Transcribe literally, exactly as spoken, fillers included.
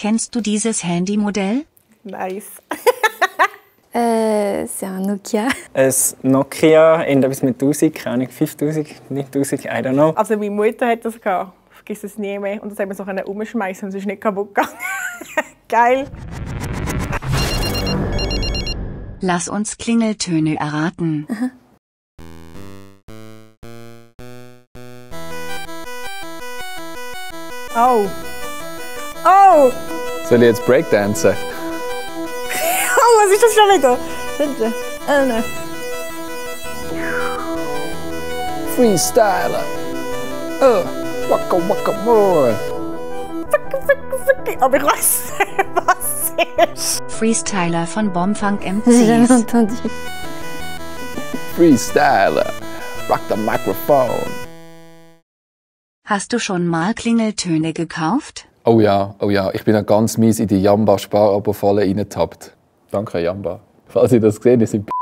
Kennst du dieses Handymodell? Nice. äh, c'est un Nokia. Ein Nokia, irgendetwas mit tausend, keine Ahnung, fünftausend, neuntausend, I don't know. Also meine Mutter hat das gehabt. Ich vergesse es nie mehr. Und das haben wir so umschmeißen und es ist nicht kaputt gegangen. Geil. Lass uns Klingeltöne erraten. Aha. Oh. Oh! Soll ich jetzt Breakdancen? Oh, was ist das schon wieder? Bitte. Oh, nein. Freestyler. Oh, waka waka boy. Aber ich weiß nicht, was es ist. Freestyler von Bombfunk M J'ai jamais Cs. entendu. Freestyler. Rock the microphone. Hast du schon mal Klingeltöne gekauft? Oh ja, oh ja, ich bin ja ganz mies in die Jamba-Sparabo-Falle reingetappt. Danke, Jamba. Falls ihr das gesehen habt, sind